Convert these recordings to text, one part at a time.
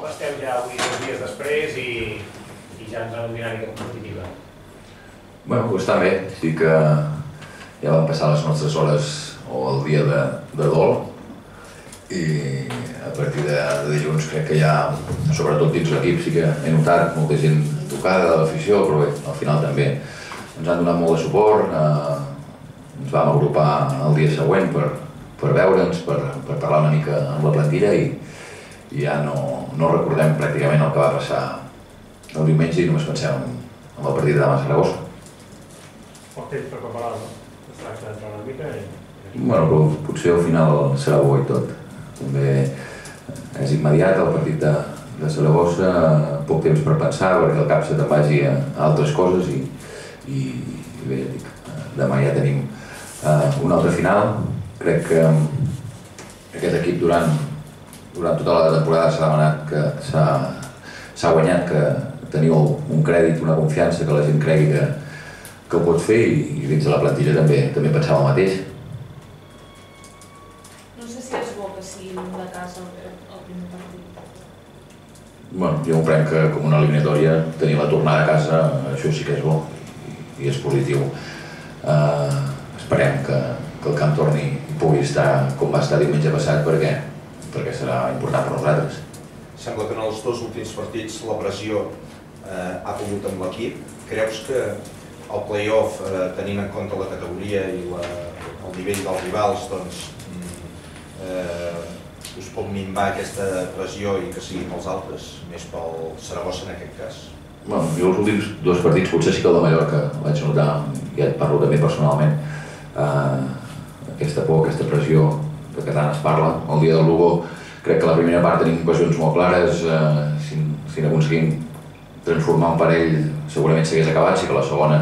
esteu ja avui 2 dies després i ja ens en una dinàmica competitiva? Bueno, està bé, sí que ja van passar les nostres hores o el dia de dol i a partir de dilluns crec que ja, sobretot dins l'equip, sí que he notat molta gent tocada de l'afició, però bé, al final també ens han donat molt de suport, ens vam agrupar el dia següent per veure'ns, per parlar una mica amb la plantilla i ja no recordem pràcticament el que va passar el diumenge i només pensem en el partit de demà a Saragossa. Poc temps per preparar, no? Es tracta d'entrar una mica i... Bueno, però potser al final serà bo i tot. També és immediat el partit de Saragossa, poc temps per pensar perquè el cap se te'n vagi a altres coses i bé, ja dic, demà ja tenim una altra final. Crec que aquest equip durant tota la temporada s'ha demanat que s'ha guanyat que teniu un crèdit, una confiança, que la gent cregui que ho pot fer i dins de la plantilla també pensava el mateix. No sé si és bo que siguin de casa el primer partit. Bueno, jo m'ho prenc com una eliminatòria, tenir la tornada a casa, això sí que és bo i és positiu. Esperem que el camp torni i pugui estar com va estar diumenge passat perquè serà important per nosaltres. Sembla que en els 2 últims partits la pressió ha pogut amb l'equip. Creus que el play-off, tenint en compte la categoria i el nivell dels rivals, doncs us pot minvar aquesta pressió i que siguin els altres, més pel Saragossa en aquest cas? Bueno, jo els últims 2 partits, potser sí que el de Mallorca vaig notar, ja et parlo també personalment, aquesta por, aquesta pressió de que tant es parla. El dia del Lugo crec que la primera part tenim ocasions molt clares, si n'aconseguim transformar un parell segurament s'hagués acabat, sí que la segona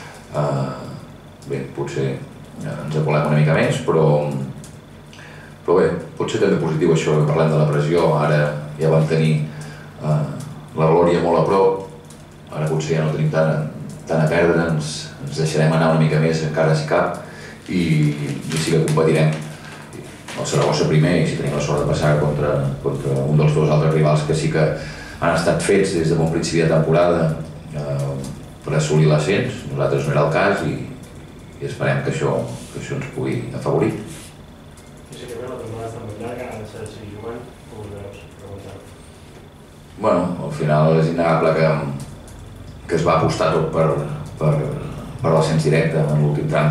bé, potser ens acolem una mica més, però bé, pot ser també positiu això que parlem de la pressió. Ara ja vam tenir la glòria molt a prop, ara potser ja no tenim tant a perdre, ens deixarem anar una mica més encara si cap i sí que competirem el Saragossa primer i si tenim la sort de passar contra un dels 2 altres rivals que sí que han estat fets des de bon principi de temporada per assolir l'ascens. Nosaltres no era el cas i esperem que això ens pugui afavorir. I sé que bé, la temporada està molt llarga, ara s'ha de seguir jugant, com us veus? Preguntar. Bueno, al final és innegable que es va apostar tot per l'ascens directe en l'últim tram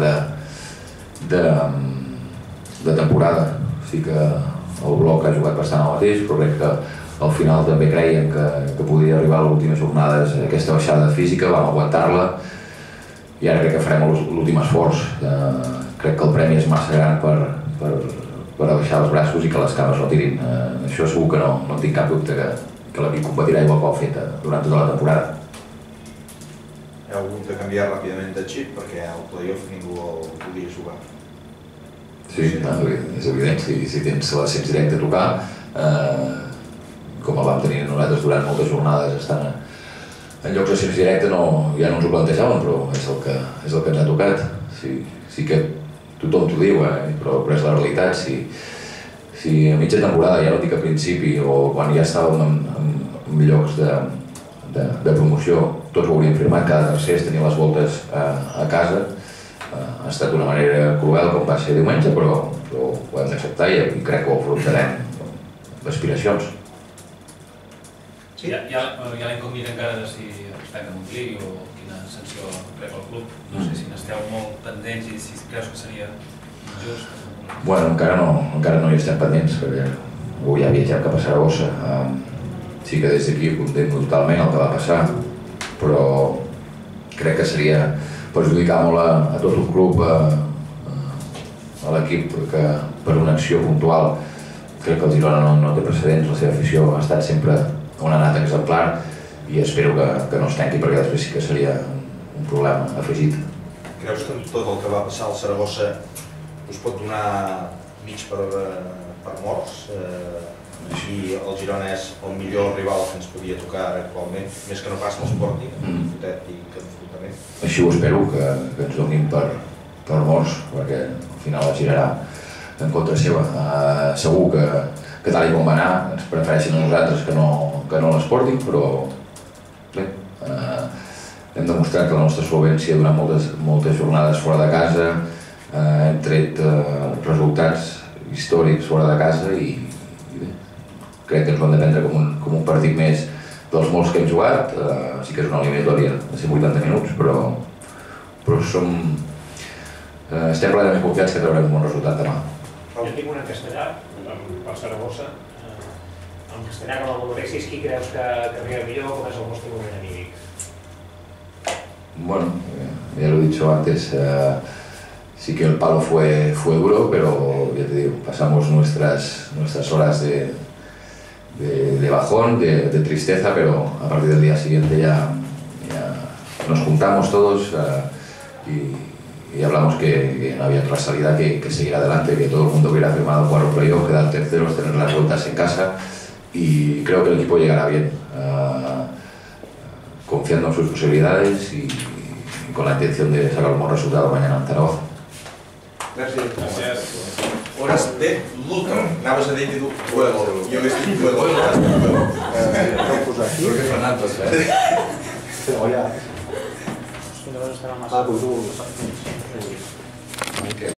de temporada. Sí que el bloc ha jugat bastant el mateix, però crec que al final també creien que podia arribar a les últimes jornades aquesta baixada física, vam aguantar-la i ara crec que farem l'últim esforç. Crec que el premi és massa gran per abaixar els braços i que les cames no tirin. Això segur que no en tinc cap dubte que l'equip competirà igual que ho ha fet durant tota la temporada. Heu hagut de canviar ràpidament de xip perquè el play-off ningú el podia jugar. Sí, és evident, si tens l'ascens directe a tocar, com el vam tenir nosaltres durant moltes jornades estant en llocs d'ascens directe, ja no ens ho plantejàvem, però és el que ens ha tocat. Sí que tothom t'ho diu, però és la realitat. Si a mitja temporada, ja no dic a principi, o quan ja estàvem en llocs de promoció, tots ho hauríem firmat, cada tercer tenia les voltes a casa. Ha estat d'una manera cruel com va ser diumenge, però ho hem d'acceptar i crec que ho afrontarem amb aspiracions. Sí, hi ha la incògnita encara de si respecte a Montgrí o quina sanció rep el club. No sé si n'esteu molt pendents i si creus que seria injust. Bueno, encara no hi estem pendents, perquè avui ja viatgem cap a Saragossa. Sí que des d'aquí condemno totalment el que va passar, però crec que seria perjudicar molt a tot el club, a l'equip, que per una acció puntual crec que el Girona no té precedents. La seva afició ha estat sempre on ha anat exemplar i espero que no es tanqui perquè després sí que seria un problema afegit. Creus que tot el que va passar al Saragossa us pot donar mig per morts? I el Girona és el millor rival que ens podia tocar actualment, més que no pas l'Sporting, hipotètic enfrontament. Així ho espero, que ens donin per morts, perquè al final es girarà en contra seva. Segur que tal com va anar ens prefereixen a nosaltres que no a l'Sporting, però bé, hem demostrat que la nostra solvència durant moltes jornades fora de casa, hem tret resultats històrics fora de casa i bé, crec que ens ho hem de prendre com un partit més dels molts que hem jugat. Sí que és una eliminatòria de 180 minuts, però estem plenament confiats que traurem un bon resultat demà. Jo tinc una en castellà, per Saragossa. En castellà, com el Motorexis, qui creus que arriba millor? Com és el vostre moment anímic? Bueno, ya lo he dicho antes, sí que el palo fue duro, pero ya te digo, pasamos nuestras horas de bajón, de tristeza, pero a partir del día siguiente ya nos juntamos todos y hablamos que no había otra salida que seguir adelante, que todo el mundo hubiera firmado jugar un playoff, quedar terceros, tener las vueltas en casa, y creo que el equipo llegará bien, confiando en sus posibilidades y con la intención de sacar un buen resultado mañana en Zaragoza. Gràcies. Hores de luto. Anaves a dir luego. Jo m'he dit luego. No posar aquí. Perquè Fernando, Però ja... Llavors estarà massa... Ah, doncs ho